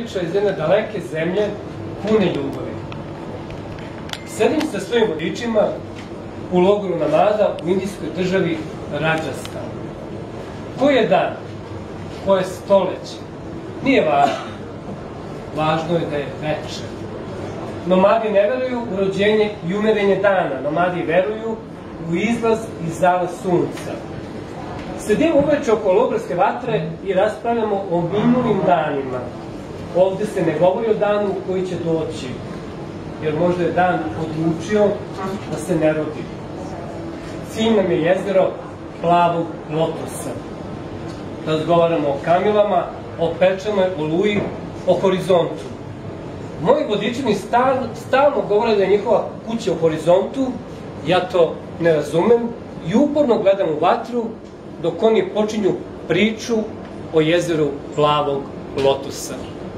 priča iz jedne daleke zemlje, pune ljubavi. Sedim sa svojim vodičima u logoru Namada u indijskoj državi Radžastan. Koji je dan? Koje stoleće? Nije važno. Važno je da je večer. Nomadi ne veruju u rođenje i umirenje dana. Nomadi veruju u izlaz i zalaz sunca. Sedimo uveče oko logarske vatre i raspravljamo o minulim danima. Ovde se ne govori o danu koji će doći, jer možda je dan odlučio da se ne rodi. Cilj nam je jezero Plavog lotosa. Razgovaramo o kamilama, o pečenoj oluji, o horizontu. Moji vodiči mi stalno govore da je njihova kuća u horizontu, ja to ne razumem i uporno gledam u vatru dok oni počinju priču o jezeru Plavog lotosa.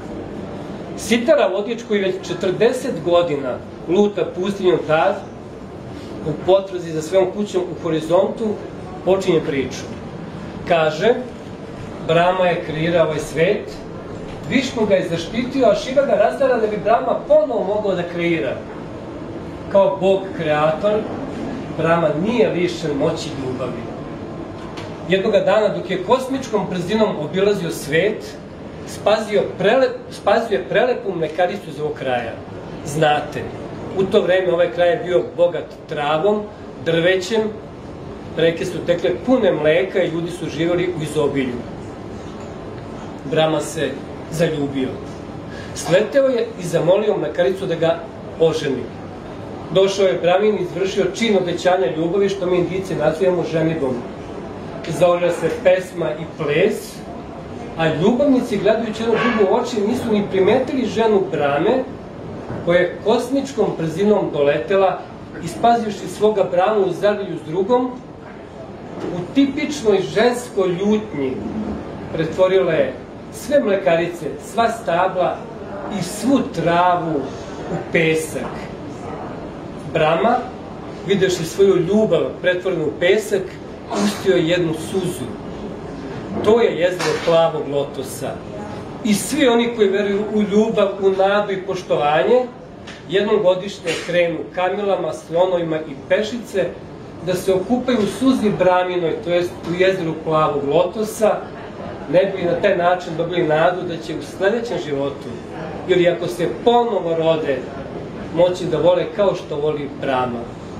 Sitara vodič koji već 40 godina luta pustinjom tad, u potrazi za svojom kućom u horizontu, počinje priču. Kaže, Brahma je kreirao ovaj svet, Višnu ga je zaštitio, a Šiva ga razdara da bi Brahma ponovo mogao da kreira. Kao Bog kreator, Brahma nije lišen moći ljubavi. Jednoga dana, dok je kosmičkom brzinom obilazio svet, spazio je prelepu mlekaricu iz ovog kraja. Znate, u to vreme ovaj kraj je bio bogat travom, drvećem, reke su tekle pune mleka i ljudi su živjeli u izobilju. Brahma se zaljubio. Sleteo je i zamolio mlekaricu da ga oženi. Došao je Brahmin i izvršio čin obećanja ljubavi, što mi Indijci nazivamo ženidbom. Zaolila se pesma i ples, a ljubavnici, gledajući jednu drugu u oči, nisu ni primetili ženu Brahme, koja je kosmičkom brzinom doletela i spazivši svoga Brahmu u zagrlju s drugom, u tipičnoj ženskoj ljutnji pretvorila je sve mlekarice, sva stabla i svu travu u pesak. Brahma, videši svoju ljubav pretvorenu u pesak, pustio je jednu suzu. To je jezero Plavog lotosa. I svi oni koji veruju u ljubav, u nadu i poštovanje, jednom godišnje krenu kamilama, slonovima i pešice da se okupaju u suzi Brahminoj, to jest u jezeru Plavog lotosa, ne bi na taj način dobili nadu da će u sledećem životu, ili ako se ponovo rode, moći da vole kao što voli Brahma.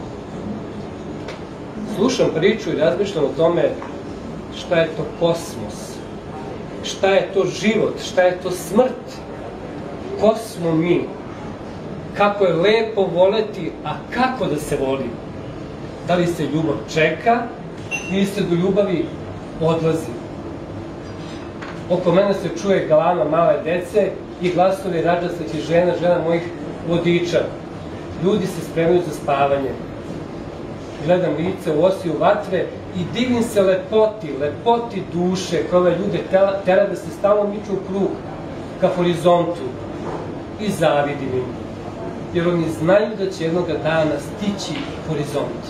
Slušam priču i razmišljam o tome šta je to kosmos, šta je to život, šta je to smrt, ko smo mi, kako je lepo voleti, a kako da se voli. Da li se ljubav čeka ili se do ljubavi odlazi. Oko mene se čuje galama male dece i glasovi rađaslih žena mojih vodiča. Ljudi se spremaju za spavanje. Gledam lice u osiju vatre i divim se lepoti duše koja ove ljude tera da se stalno miču u krug ka horizontu i zavidim im, jer oni znaju da će jednoga dana stići horizont.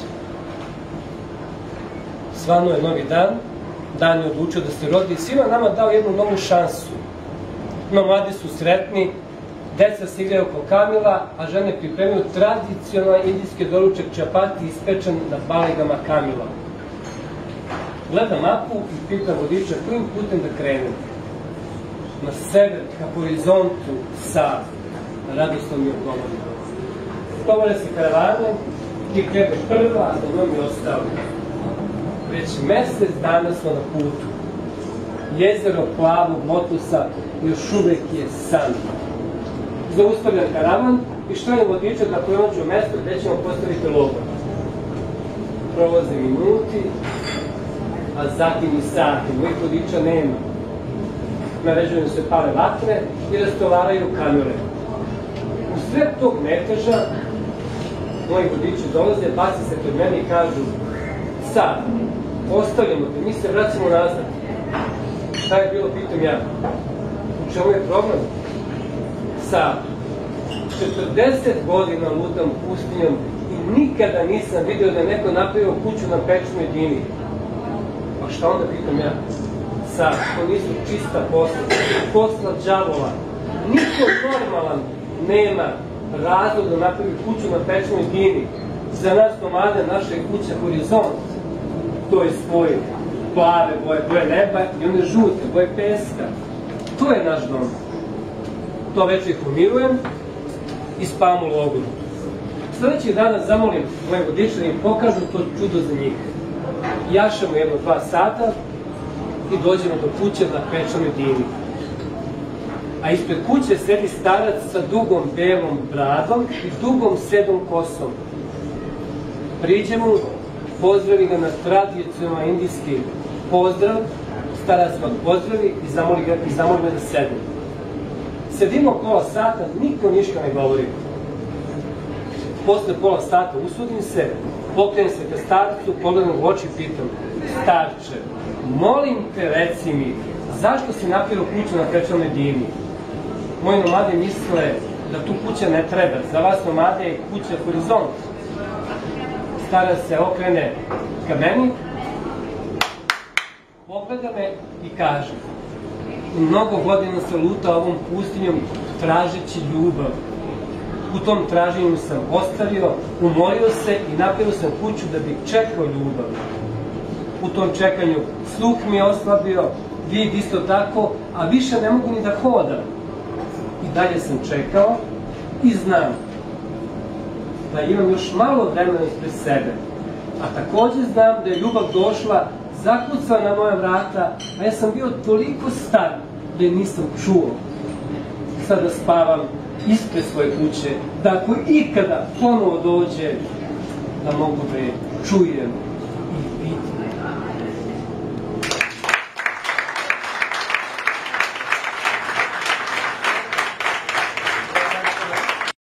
Svano je novi dan, dan je odlučio da se rodi i svima nama dao jednu novu šansu. Nomadi su sretni, deca se igraju oko kamila, a žene pripremaju tradicionalni indijski doručak čapati ispečen na balegama kamila. Gledam mapu i pitam vodiča kojim putem da krenem. Na sever, ka horizontu, Save. Radosno mi odgovori. Stovare se karavane i krene prva, a za njom je ostalo. Već mesec dana smo na putu. Jezero Plavog lotosa još uvek je san. Zaustavljam karavan i šaljem vodiča da pronađu mesto gde ćemo postaviti logor. Prolaze minuti, a zatim i sati. Mojih vodiča nema. Naređujem se pale vatre i rastovaraju kamere. U sred tog meteža moji vodiči dolaze, basi se pred mene i kažu: sad, ostavljamo te, mi se vraćamo nazad. Šta je bilo, pitam ja. U čemu je problem? Sad, 40 godina lutam pustinjom i nikada nisam vidio da je neko napravio kuću na pečnoj dini. Pa šta onda, pitam ja? Sad, to nisu čista posla, to je posla đavola. niko normalan nema razlog da napravi kuću na Pečenoj Dini. Za nas nomade naša je kuća horizont, to je svoje plave boje, boje neba i one žute, boje peska. To je naš dom. To večer umirujem i spavam u logoru. Sledećeg dana zamolim moje vodiče da im pokažu to čudo za njih. Jašemo 1-2 sata i dođemo do kuće na Pečenoj Dini. A ispred kuće sedi starac sa dugom belom bradom i dugom sedom kosom. Priđemo, pozdravi ga na tradicionalno indijski pozdrav, starac ga pozdravi i zamoli ga da sedne. Sedimo pola sata, niko ništa ne govori. Posle pola sata usudim se, pokrenem se ka starcu, pogledam u oči i pitam: starče, molim te reci mi, zašto si napravio kuću na Pečenoj Dini? Moji nomade misle da tu kuća ne treba, za vas nomade je kuća horizont. Starac se okrene ka meni, pogleda me i kaže: mnogo godina sam lutao ovom pustinjom tražeći ljubav. U tom traženju sam ostavio, umorio se i napravio sam kuću da bih čekao ljubav. U tom čekanju sluh mi je oslabio, vid isto tako, a više ne mogu ni da hodam. I dalje sam čekao i znam da imam još malo vremena ispred sebe. A takođe znam da je ljubav došla, zakucala na moja vrata, a ja sam bio toliko star da je nisam čuo. Sada spavam ispred svoje kuće, da ako ikada ponovo dođe, da mogu da je čujem i vidim.